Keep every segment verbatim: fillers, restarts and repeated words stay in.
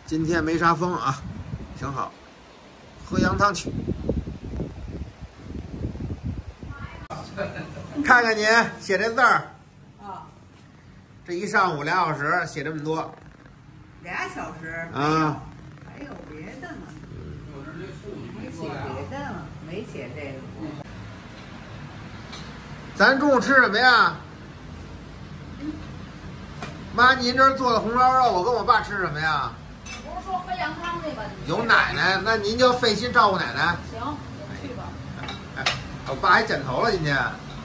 今天没啥风啊，挺好。喝羊汤去。看看你写这字儿啊， 这一上午俩小时写这么多。 俩小时啊。 还有别的呢？没写别的了，没写这个。 咱中午吃什么呀？妈，您这儿做的红烧肉，我跟我爸吃什么呀？ 不是说喝羊汤那个？ 有奶奶，那您就费心照顾奶奶。 行，去吧。 哎，我爸还剪头了今天。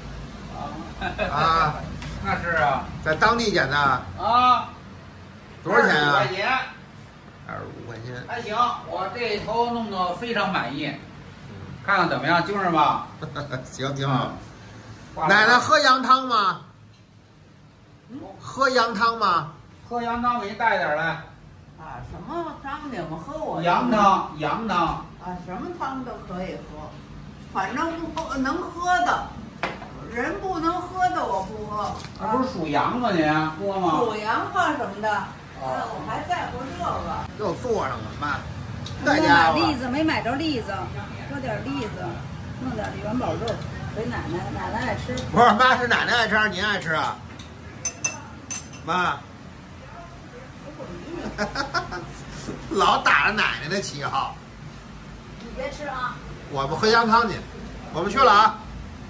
啊， 那是啊， 在当地剪的。 啊， 多少钱啊？ 二十五块钱， 二十五块钱， 还行，我这头弄得非常满意，看看怎么样，精神吧？ 行，挺好。奶奶喝羊汤吗？喝羊汤吗？ 喝羊汤，给你带点来。 啊，什么汤你们喝我羊汤，羊汤。 啊，什么汤都可以喝，反正不喝能喝的，人不能喝的我不喝。 那不是属羊吗？您喝吗？ 属羊啊什么的，哎，我还在乎这个。 又坐上了，妈。 没这家伙， 买栗子，没买着栗子，搁点栗子，弄点元宝肉给奶奶，奶奶爱吃。 不是妈，是奶奶爱吃还是您爱吃啊？妈。老打着奶奶的旗号。 你别吃啊！ 我们喝羊汤去，我们去了啊。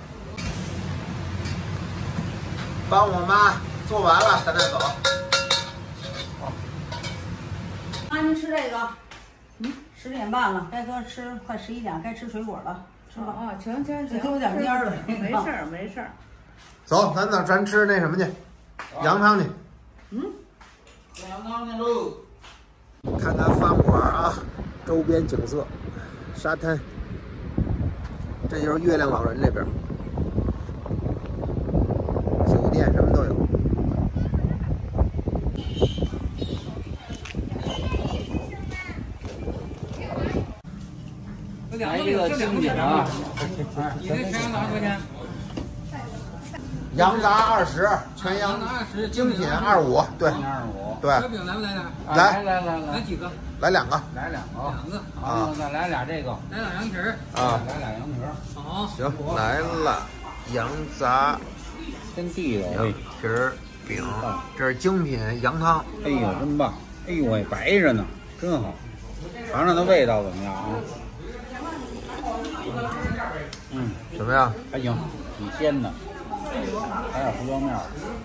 帮我妈做完了，咱再走。 妈，您吃这个。嗯，十点半了，该搁吃，快十一点，该吃水果了，吃吧。 啊，行行行， 给我点蔫儿了， 没事儿没事儿。 走，咱走，咱吃那什么去，羊汤去。 嗯， 喝羊汤去喽。 看看饭馆啊，周边景色，沙滩，这就是月亮老人这边，酒店什么都有。 来一个精品啊！ 你这全羊杂多少钱？ 羊杂二十，全羊二十， 精品二五，对二五。 对， 烧饼来不来点？ 来来来来， 来几个？ 来两个， 来两个， 两个。 然后再来俩这个， 来俩羊蹄儿。 啊， 来俩羊蹄儿。 好。 行，来了，羊杂， 真地道， 羊皮儿饼，这是精品羊汤。 哎呦，真棒！哎呦喂，白着呢，真好。尝尝它味道怎么样啊？嗯， 怎么样？ 还行，挺鲜的，还有胡椒面儿。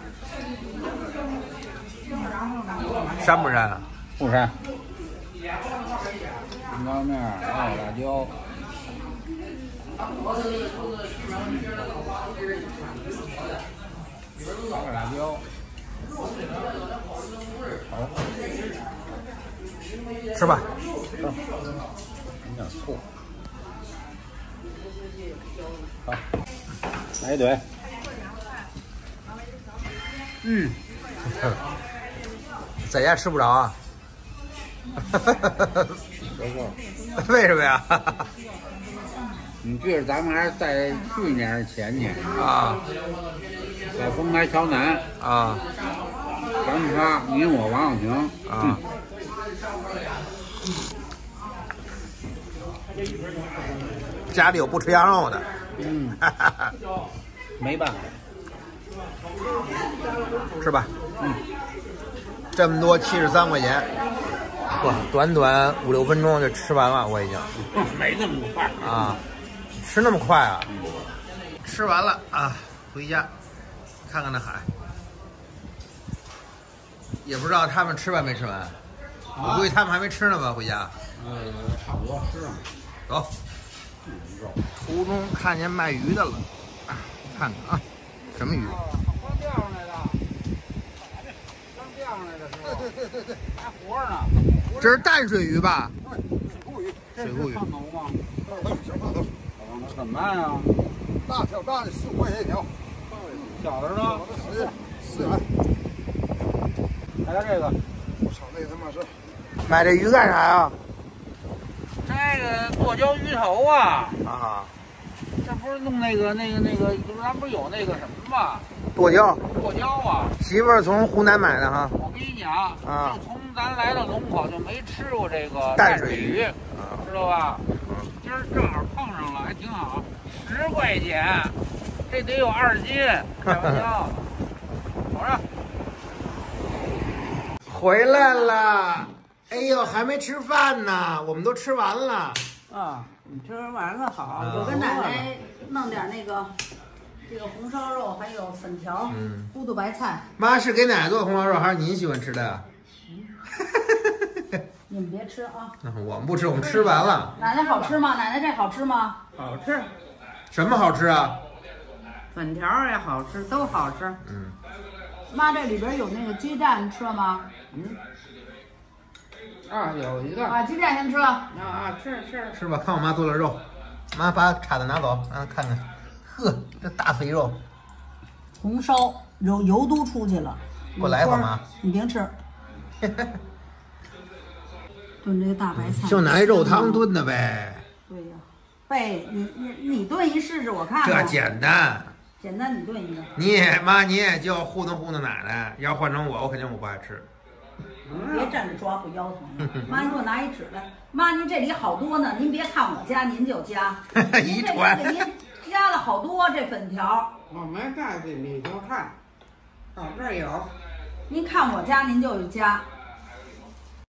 膻不膻啊？ 不膻。胡椒面儿，还有辣椒。还有辣椒。好。 吃吧。 吃。有点醋。好，来一堆。嗯， 在家吃不着啊。 没错。 为什么呀？ 你记得咱们还是在去年还是前年啊， 在丰台桥南啊， 咱们仨，你我王小平啊。家里有不吃羊肉的。 嗯，没办法。 是吧？ 嗯， 这么多七十三块钱，哇，短短五六分钟就吃完了，我已经。 没那么快啊，吃那么快啊？嗯、吃完了啊，回家看看那海，也不知道他们吃完没吃完，啊、我估计他们还没吃呢吧，回家。 呃，差不多吃上。 走。途中看见卖鱼的了，看看啊，什么鱼？ 刚钓上来的，刚钓上来的时候，对对对对，还活着呢。 这是淡水鱼吧？ 水库鱼， 水库鱼。 胖头吗？小胖头。怎么卖啊？ 大条大的十五块钱一条， 小的呢？ 十十元。 来点这个。 我操，那他妈是。 买这鱼干啥呀？ 这个剁椒鱼头啊！ 啊， 这不是弄那个那个那个，咱不是有那个什么吗？ 剁椒。 剁椒啊！ 媳妇儿从湖南买的哈。 我跟你讲， 啊， 就从咱来到龙口就没吃过这个淡水水鱼，知道吧？今儿正好碰上了，还挺好，十块钱，这得有二斤，开玩笑。瞅着， 回来了。哎呦，还没吃饭呢，我们都吃完了。 啊，你吃完了好。 我跟奶奶弄点那个这个红烧肉，还有粉条， 嗯， 糊涂白菜。 妈是给奶奶做的红烧肉，还是您喜欢吃的呀？ 你们别吃啊！ 我们不吃，我们吃完了。 奶奶好吃吗？奶奶这好吃吗？ 好吃， 什么好吃啊？ 粉条也好吃，都好吃。 嗯， 妈，这里边有那个鸡蛋，吃了吗？ 嗯。啊，有一个。 啊，鸡蛋先吃了。 啊啊，吃吃。 吃吧，看我妈做的肉。妈把叉子拿走，让她看看。呵，这大肥肉。 红烧油油都出去了。 给我来一口妈。 你别吃。炖这个大白菜。 就拿肉汤炖的呗。 对呀，贝，你你你炖一试试，我看看。 这简单。 简单，你炖一个。 你也妈，你也就糊弄糊弄奶奶。要换成我，我肯定我不爱吃。 别站着抓，不腰疼。妈，你给我拿一纸来。妈，您这里好多呢，您别看我加，您就加。 遗传。 您这给您加了好多这粉条。 我没带进里头看，哦，这儿有。 您看我加，您就加。